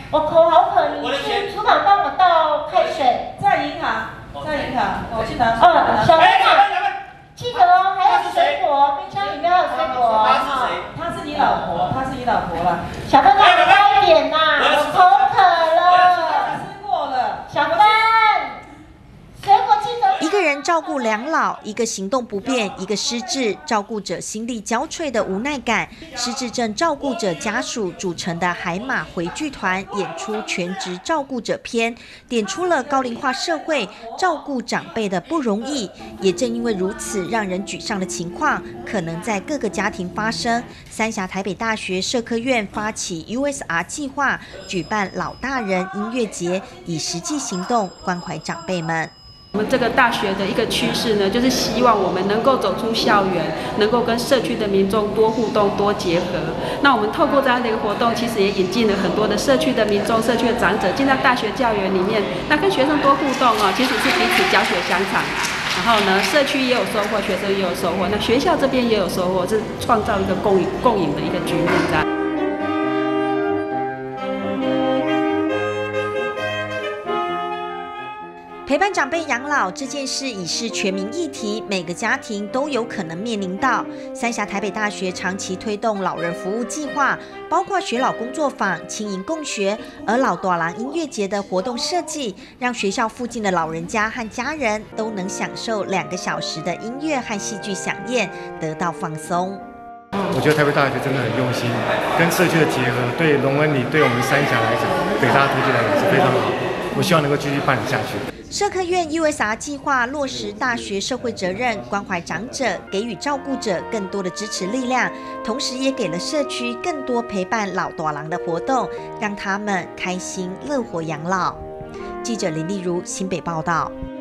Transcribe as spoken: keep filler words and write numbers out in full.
我口好渴，你去厨房帮我倒开水。 在银行，在银行，我去拿。 嗯，小班长，记得哦，还有水果，冰箱里面还有水果。 他是谁？她是你老婆，她是你老婆了。 小班长，快一点呐，我口渴了。 吃过了。 小班。水果记得。 一个人照顾两老，一个行动不便，一个失智，照顾者心力交瘁的无奈感。失智症照顾者家属组成的海马回剧团演出全职照顾者篇，点出了高龄化社会照顾长辈的不容易。也正因为如此，让人沮丧的情况可能在各个家庭发生。三峡台北大学社科院发起 U S R 计划，举办老大人音乐节，以实际行动关怀长辈们。 我们这个大学的一个趋势呢，就是希望我们能够走出校园，能够跟社区的民众多互动、多结合。那我们透过这样的一个活动，其实也引进了很多的社区的民众、社区的长者进到大学校园里面，那跟学生多互动哦，其实是彼此教学相长。然后呢，社区也有收获，学生也有收获，那学校这边也有收获，是创造一个共赢共赢的一个局面这样。 陪伴长辈养老这件事已是全民议题，每个家庭都有可能面临到。三峡台北大学长期推动老人服务计划，包括学老工作坊、亲营共学，而老大人音乐节的活动设计，让学校附近的老人家和家人都能享受两个小时的音乐和戏剧飨宴，得到放松。 我觉得台北大学真的很用心，跟社区的结合，对龙文里，对我们三峡来讲，北大推荐来讲是非常好。我希望能够继续办理下去。 社科院 U S R 计划落实大学社会责任，关怀长者，给予照顾者更多的支持力量，同时也给了社区更多陪伴老大人的活动，让他们开心乐活养老。记者林丽如新北报道。